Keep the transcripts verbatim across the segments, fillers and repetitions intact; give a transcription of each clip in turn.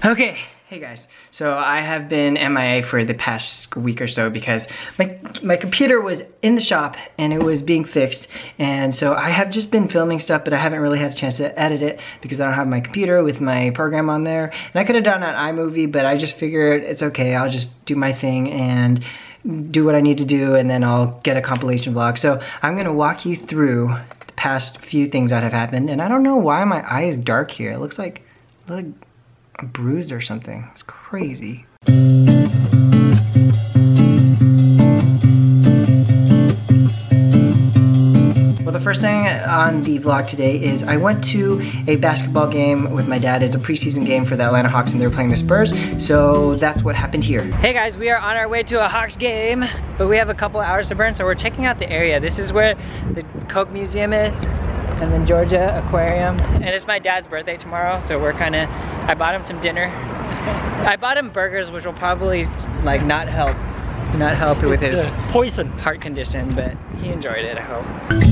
Okay, hey guys. So I have been M I A for the past week or so because my my computer was in the shop and it was being fixed, and so I have just been filming stuff, but I haven't really had a chance to edit it because I don't have my computer with my program on there. And I could have done it on iMovie, but I just figured it's okay. I'll just do my thing and do what I need to do, and then I'll get a compilation vlog. So I'm gonna walk you through the past few things that have happened, and I don't know why my eye is dark here. It looks like, like bruised or something. It's crazy. Well, the first thing on the vlog today is I went to a basketball game with my dad. It's a preseason game for the Atlanta Hawks and they were playing the Spurs, so that's what happened here. Hey guys, we are on our way to a Hawks game, but we have a couple hours to burn, so we're checking out the area. This is where the Coke Museum is, and then Georgia Aquarium. And it's my dad's birthday tomorrow, so we're kind of, I bought him some dinner. I bought him burgers, which will probably like not help, not help with his uh, poison heart condition, but he enjoyed it, I hope.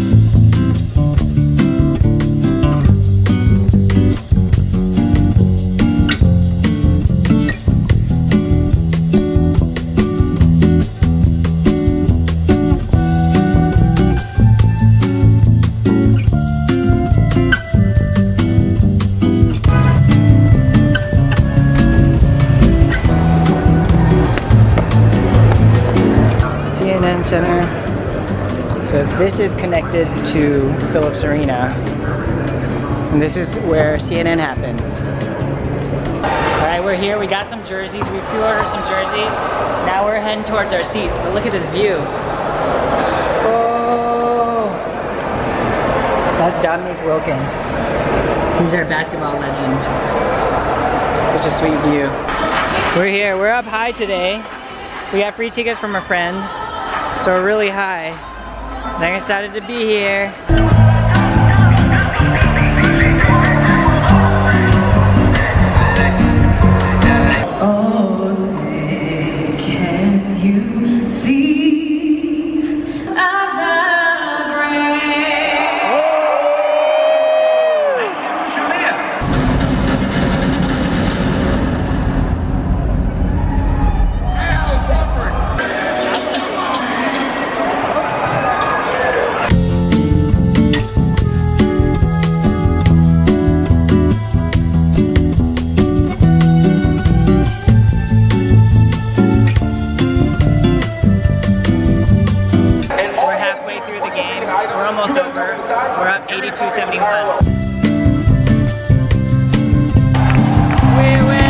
Center. So this is connected to Phillips Arena, and this is where C N N happens. All right, we're here. We got some jerseys. We pre-ordered some jerseys. Now we're heading towards our seats. But look at this view. Oh, that's Dominique Wilkins. He's our basketball legend. Such a sweet view. We're here. We're up high today. We got free tickets from a friend. So we're really high, and I'm excited to be here. Oh, say, can you see our love rain? We're up eighty-two seventy-one. We win!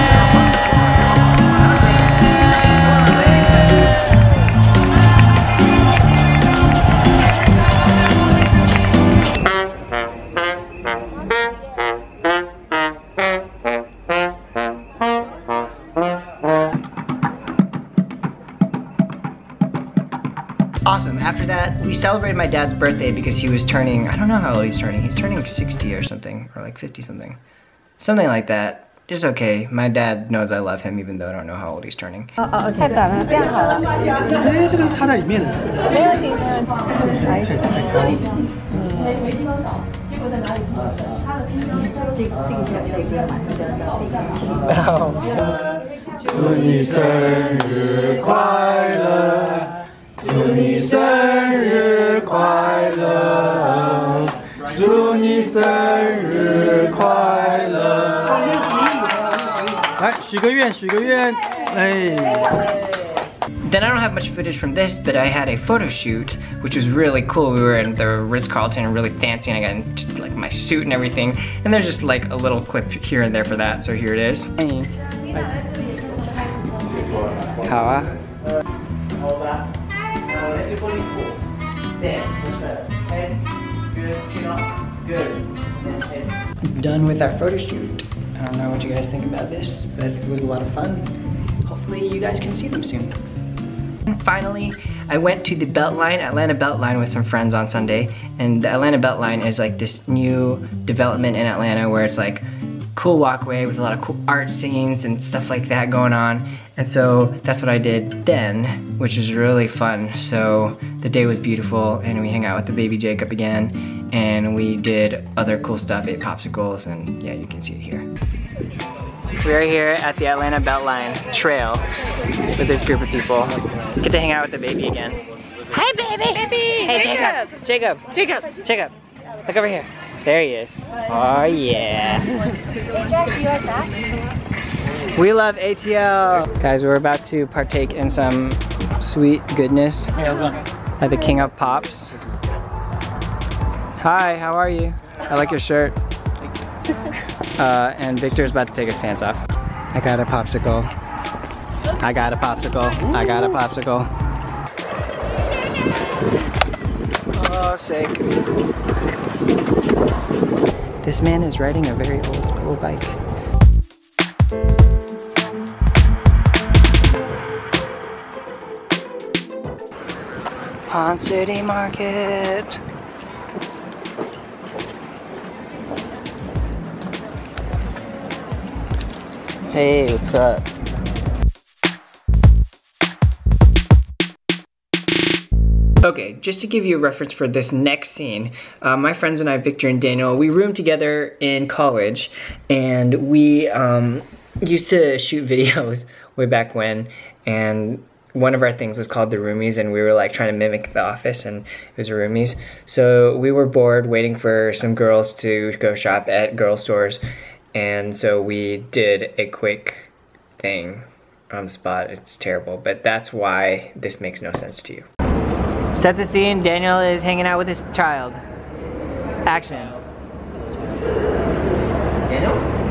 Awesome. After that, we celebrated my dad's birthday because he was turning, I don't know how old he's turning. He's turning sixty or something, or like fifty something. Something like that. It's okay. My dad knows I love him even though I don't know how old he's turning. 太短了，这样好了。哎，这个是插在里面的。没问题，没问题。来一个。每每地方找，结果在哪里？他的冰箱，这这个小这个马上就要祝你生日快乐。 祝你生日快乐，祝你生日快乐。来，许个愿，许个愿，哎。Then I don't have much footage from this, but I had a photo shoot, which was really cool. We were in the Ritz-Carlton and really fancy, and I got into, like my suit and everything. And there's just like a little clip here and there for that, so here it is. How ah? Done with our photo shoot. I don't know what you guys think about this, but it was a lot of fun. Hopefully you guys can see them soon. And finally, I went to the Beltline, Atlanta Beltline with some friends on Sunday, and the Atlanta Beltline is like this new development in Atlanta where it's like cool walkway with a lot of cool art scenes and stuff like that going on. And so that's what I did then, which was really fun. So the day was beautiful and we hung out with the baby Jacob again, and we did other cool stuff, ate popsicles, and yeah, you can see it here. We are here at the Atlanta Beltline Trail with this group of people. Get to hang out with the baby again. Hi, baby! Baby! Hey, Jacob! Jacob! Jacob! Jacob! Look over here. There he is. Oh, yeah. Hey, Josh, you like that? We love A T L! Guys, we're about to partake in some sweet goodness at the King of Pops. Hi, how are you? I like your shirt. Uh, and Victor's about to take his pants off. I got a popsicle. I got a popsicle. I got a popsicle. Oh, sick. This man is riding a very old school bike. Pond City Market. Hey, what's up? Okay, just to give you a reference for this next scene, uh, my friends and I, Victor and Daniel, we roomed together in college, and we um, used to shoot videos way back when, and one of our things was called The Roomies, and we were like trying to mimic The Office, and it was Roomies. So we were bored waiting for some girls to go shop at girl stores, and so we did a quick thing on the spot. It's terrible, but that's why this makes no sense to you. Set the scene, Daniel is hanging out with his child. Action. Daniel?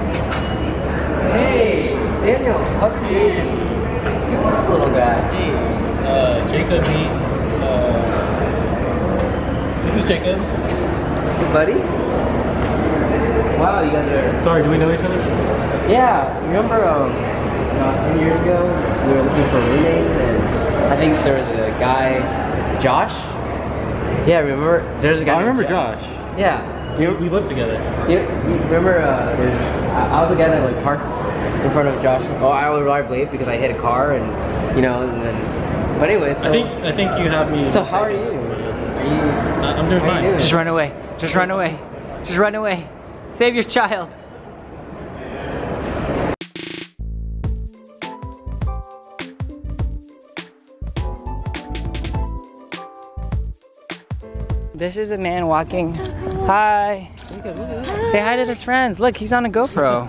Hey, Daniel, how are you? Who's this little guy? Hey, uh, Jacob, me. Uh, this is Jacob. Hey, buddy. Wow, you guys are... Sorry, do we know each other? Yeah, remember um, about ten years ago, we were looking for roommates, and I think there was a guy, Josh? Yeah, remember? There's a guy I remember Josh. Josh. Yeah. We, we lived together. You, you remember, uh, there's, I, I was the guy that like parked in front of Josh. Oh, I arrived late because I hit a car, and you know, and then. But anyway, so. I think I think you have me. So how are you? Are you? Uh, I'm doing fine. Doing? Just run away. Just run away. Just run away. Save your child. This is a man walking. Hi. Say hi to his friends. Look, he's on a GoPro.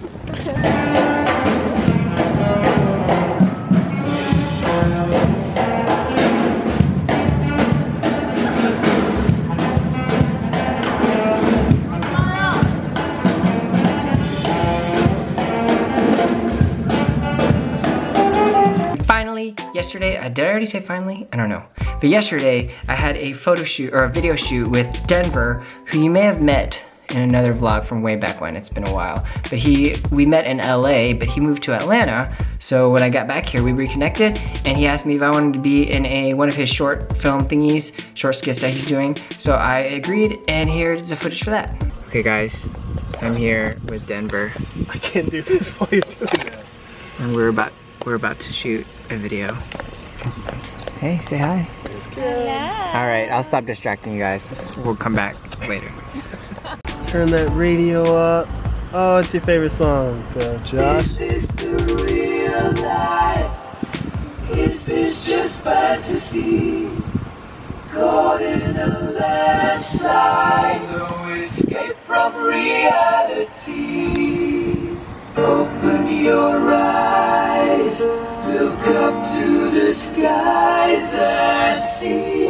Finally, yesterday, uh, did I already say finally? I don't know. But yesterday, I had a photo shoot, or a video shoot with Denver, who you may have met in another vlog from way back when. It's been a while. But he, we met in L A, but he moved to Atlanta. So when I got back here, we reconnected, and he asked me if I wanted to be in a one of his short film thingies, short skits that he's doing. So I agreed, and here's the footage for that. Okay guys, I'm here with Denver. I can't do this while you're doing that. And we're about, we're about to shoot a video. Hey, say hi. All right, I'll stop distracting you guys. We'll come back later. Turn that radio up. Oh, what's your favorite song, uh, Josh? Is this the real life? Is this just fantasy? Caught in a landslide, no escape from reality. Open your eyes, look up to the skies and see.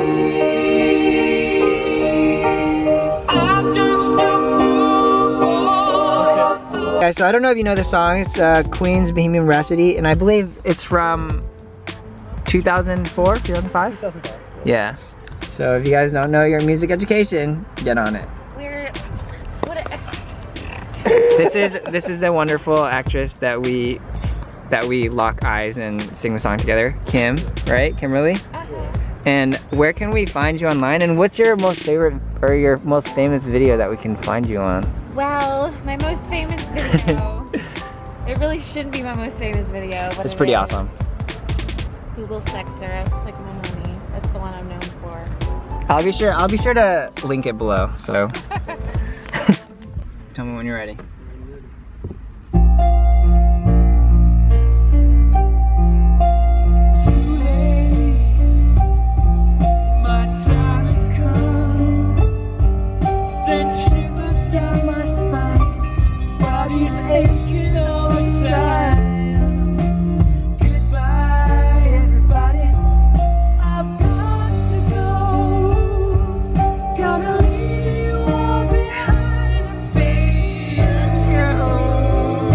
I'm just a cool boy. Guys, so I don't know if you know the song. It's uh, Queen's Bohemian Rhapsody, and I believe it's from two thousand four, two thousand five? two thousand five. Yeah. So if you guys don't know your music education, get on it. We're. What a, This is this is the wonderful actress that we that we lock eyes and sing the song together. Kim, right? Kimberly? uh-huh. And where can we find you online? And what's your most favorite or your most famous video that we can find you on? Well, my most famous video. It really shouldn't be my most famous video, but It's it pretty is. awesome. Google Sex Syrups, like my money. That's the one I'm known for. I'll be sure I'll be sure to link it below. So tell me when you're ready. body's aching all the time. Goodbye, everybody. I've got to go. Gotta leave you all behind and face your own.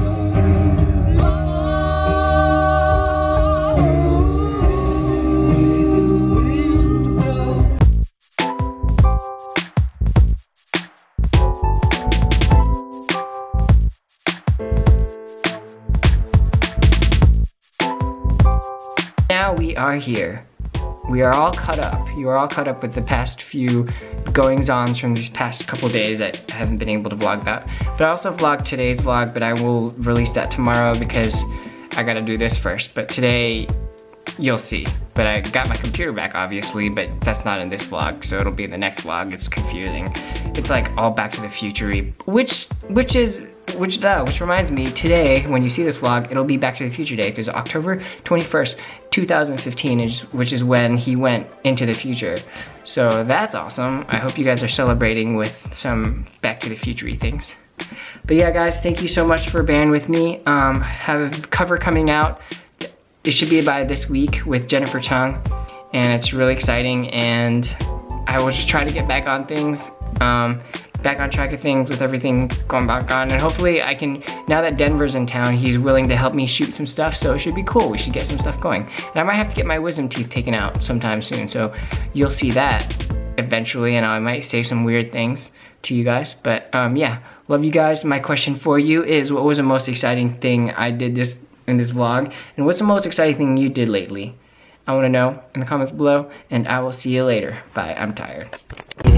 Now we are here. We are all caught up. You are all caught up with the past few goings-ons from these past couple days that I haven't been able to vlog about. But I also vlogged today's vlog, but I will release that tomorrow because I gotta do this first. But today, you'll see. But I got my computer back, obviously, but that's not in this vlog, so it'll be in the next vlog. It's confusing. It's like all Back to the Future-y, which, which is, which, uh, which reminds me, today, when you see this vlog, it'll be Back to the Future Day, because October twenty-first, two thousand fifteen, is, which is when he went into the future. So that's awesome. I hope you guys are celebrating with some Back to the Future-y things. But yeah, guys, thank you so much for bearing with me. Um, I have a cover coming out. It should be by this week with Jennifer Chung, and it's really exciting, and I will just try to get back on things, um, back on track of things with everything going back on, and hopefully I can, now that Denver's in town, he's willing to help me shoot some stuff, so it should be cool. We should get some stuff going. And I might have to get my wisdom teeth taken out sometime soon, so you'll see that eventually, and I might say some weird things to you guys, but um, yeah, love you guys. My question for you is, what was the most exciting thing I did this in this vlog, and what's the most exciting thing you did lately? I want to know in the comments below, and I will see you later. Bye, I'm tired.